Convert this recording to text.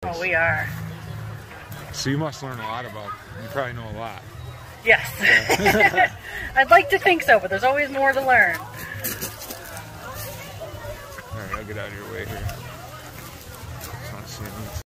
this. Oh, we are. So you must learn a lot about it. You probably know a lot. Yes. Yeah. I'd like to think so, but there's always more to learn. Alright, I'll get out of your way here. Just want to see